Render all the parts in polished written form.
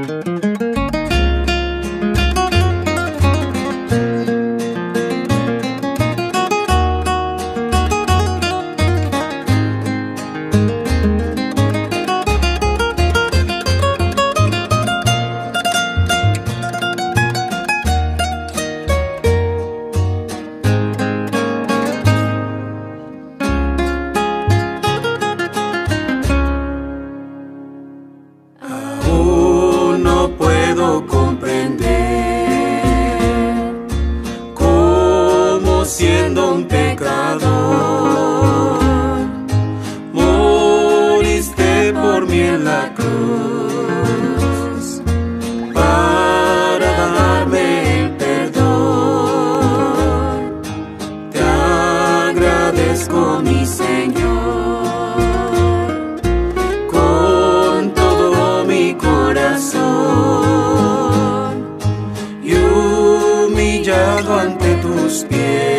Siendo un pecador, moriste por mí en la cruz para darme el perdón. Te agradezco, mi Señor, con todo mi corazón, y humillado ante tus pies.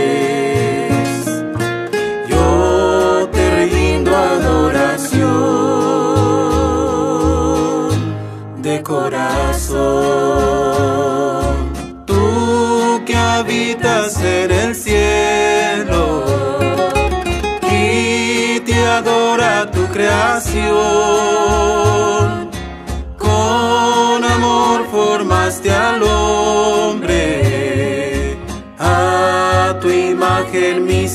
De corazón, tú que habitas en el cielo y te adora tu creación, con amor formaste al hombre a tu imagen, mi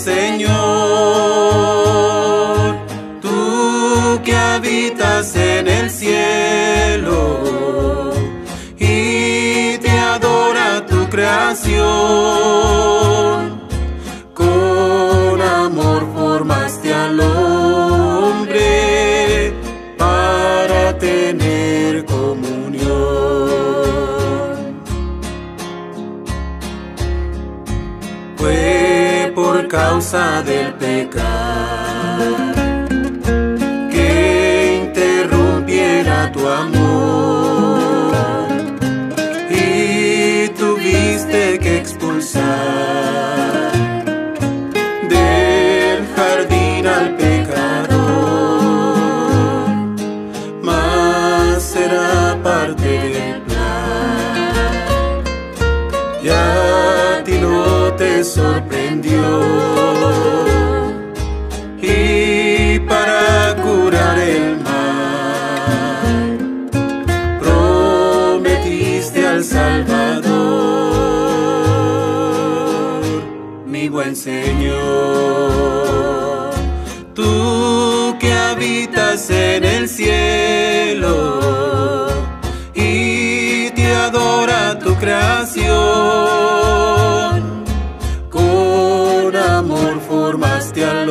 Señor. Tú que habitas en el cielo y te adora tu creación, con amor formaste al hombre para tener comunión. Fue por causa del pecado tu amor, y tuviste que expulsar del jardín al pecador, mas será parte del plan, y a ti no te sorprendió, y para curar el mal al Salvador, mi buen Señor. Tú que habitas en el cielo y te adora tu creación, con amor formaste al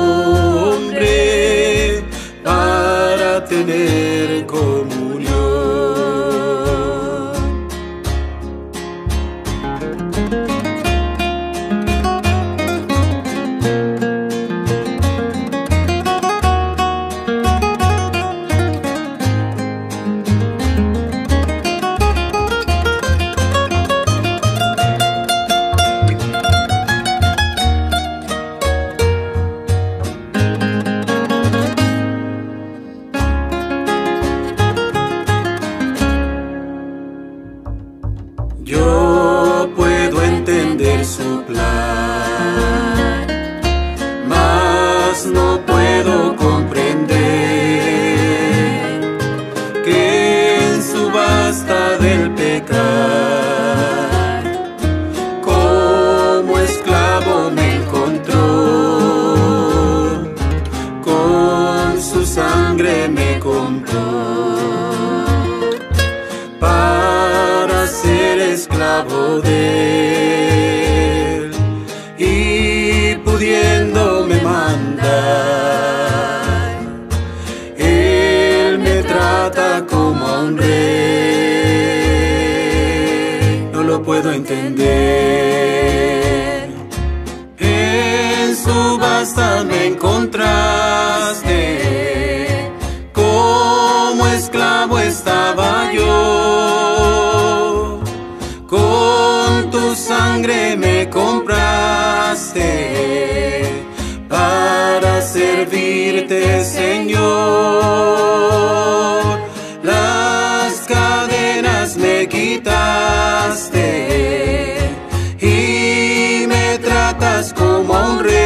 hombre para tener comunión. Yo puedo entender su plan, mas no puedo comprender que en su basta del pecar, como esclavo me encontró, con su sangre me compró, ser esclavo de él, y pudiéndome mandar, él me trata como a un rey. No lo puedo entender. En su basta me encontraste, como esclavo estaba yo, con tu sangre me compraste para servirte, Señor. Las cadenas un rey.